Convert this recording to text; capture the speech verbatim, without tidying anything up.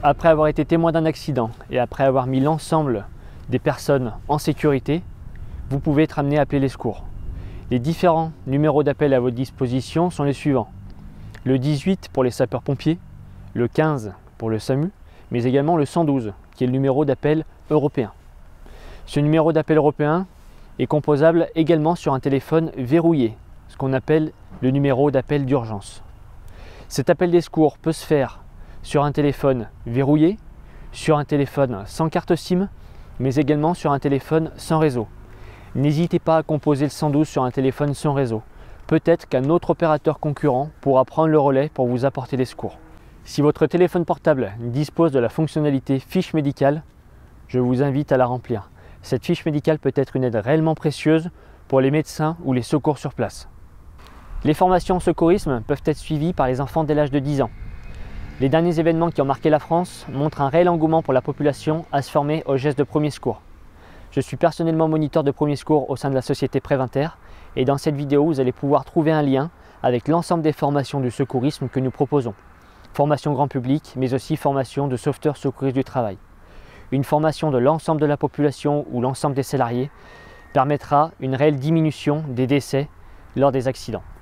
Après avoir été témoin d'un accident et après avoir mis l'ensemble des personnes en sécurité, vous pouvez être amené à appeler les secours. Les différents numéros d'appel à votre disposition sont les suivants. Le dix-huit pour les sapeurs-pompiers, le quinze pour le SAMU, mais également le cent douze qui est le numéro d'appel européen. Ce numéro d'appel européen est composable également sur un téléphone verrouillé, ce qu'on appelle le numéro d'appel d'urgence. Cet appel des secours peut se faire sur un téléphone verrouillé, sur un téléphone sans carte SIM, mais également sur un téléphone sans réseau. N'hésitez pas à composer le cent douze sur un téléphone sans réseau. Peut-être qu'un autre opérateur concurrent pourra prendre le relais pour vous apporter des secours. Si votre téléphone portable dispose de la fonctionnalité fiche médicale, je vous invite à la remplir. Cette fiche médicale peut être une aide réellement précieuse pour les médecins ou les secours sur place. Les formations en secourisme peuvent être suivies par les enfants dès l'âge de dix ans. Les derniers événements qui ont marqué la France montrent un réel engouement pour la population à se former aux gestes de premier secours. Je suis personnellement moniteur de premier secours au sein de la société Préventaire et dans cette vidéo, vous allez pouvoir trouver un lien avec l'ensemble des formations du secourisme que nous proposons. Formation grand public, mais aussi formation de sauveteurs secouristes du travail. Une formation de l'ensemble de la population ou l'ensemble des salariés permettra une réelle diminution des décès lors des accidents.